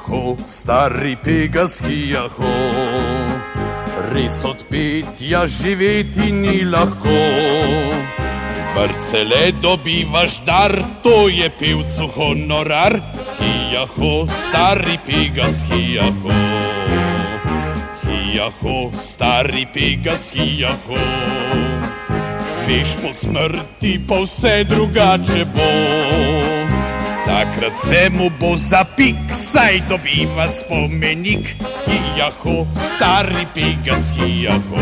Jaho, stari Pegas, jaho, res od petja živeti ni lahko. Parcele dobivaš dar, to je pevcu honorar. Jaho, stari Pegas, jaho, jaho, stari Pegas, jaho. Veš, po smrti pa vse drugače bo. Takrat se mu bo zapik, saj dobiva spomenik. Jaho, stari Pegas, jaho.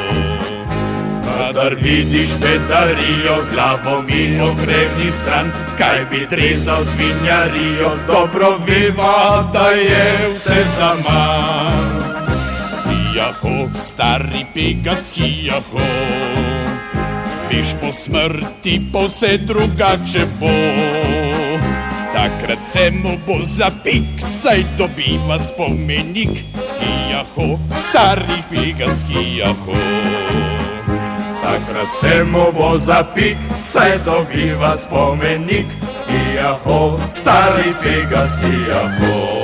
Kadar vidiš vedarijo, glavo mimo grevni stran, kaj bi trezal svinjarijo, dobro veva, da je vse zaman. Jaho, stari Pegas, jaho, veš, po smrti pa vse drugače bo. Takrat se mu bo zapik, saj dobiva spomenik. Jaho, stari Pegas, jaho. Takrat se mu bo zapik, saj dobiva spomenik. Jaho, stari Pegas, jaho.